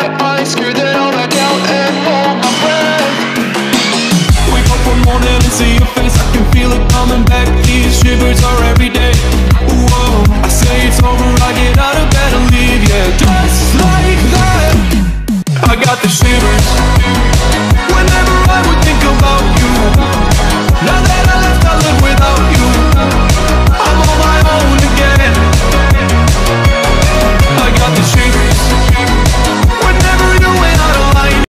my eyes, scared that I'll back out and hold my breath. Wake up one morning and see your face, I can feel it coming back. These shivers are every day.